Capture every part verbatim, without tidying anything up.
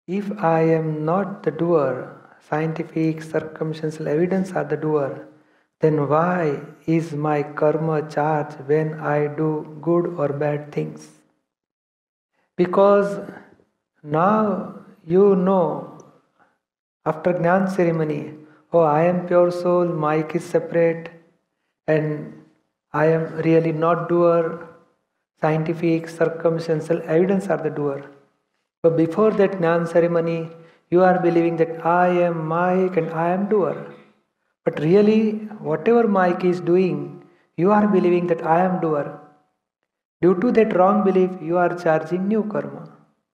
If I am not the doer, scientific circumstantial evidence are the doer, then why is my karma charged when I do good or bad things? Because now you know, after Gnan ceremony, oh, I am pure soul, Mike is separate, and I am really not doer. Scientific circumstantial evidence are the doer. But before that Gnan ceremony, you are believing that I am Mike and I am doer. But really, whatever Mike is doing, you are believing that I am doer. Due to that wrong belief, you are charging new karma.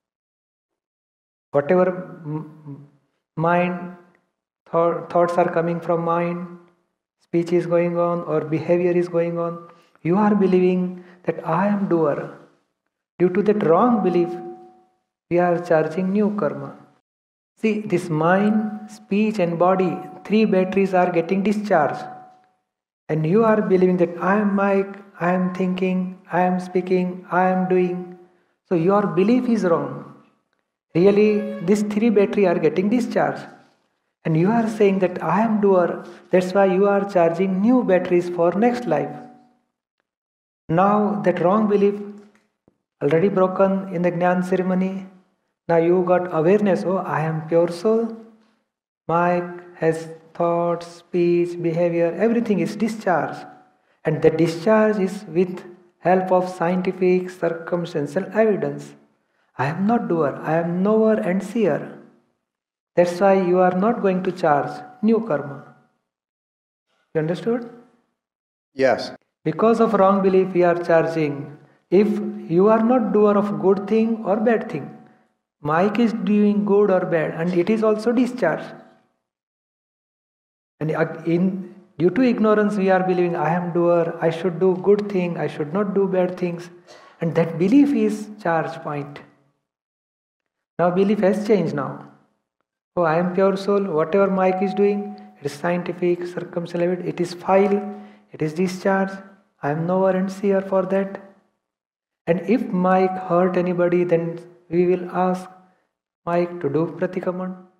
Whatever mind, thought, thoughts are coming from mind, speech is going on or behavior is going on, you are believing that I am doer. Due to that wrong belief, we are charging new karma. See, this mind, speech and body, three batteries are getting discharged. And you are believing that I am Mike, I am thinking, I am speaking, I am doing. So your belief is wrong. Really, these three batteries are getting discharged. And you are saying that I am doer. That's why you are charging new batteries for next life. Now that wrong belief already broken in the Gnan ceremony. Now you got awareness, oh, I am pure soul. Mike has thoughts, speech, behavior, everything is discharged. And the discharge is with help of scientific circumstantial evidence. I am not doer, I am knower and seer. That's why you are not going to charge new karma. You understood? Yes. Because of wrong belief we are charging. If you are not doer of good thing or bad thing, Mike is doing good or bad and it is also discharged. And in due to ignorance we are believing I am doer, I should do good thing, I should not do bad things. And that belief is charge point. Now belief has changed now. Oh, I am pure soul, whatever Mike is doing, it is scientific, circumstantial, it is file, it is discharged. I am knower and seer for that. And if Mike hurt anybody, then we will ask Mike to do Pratikaman.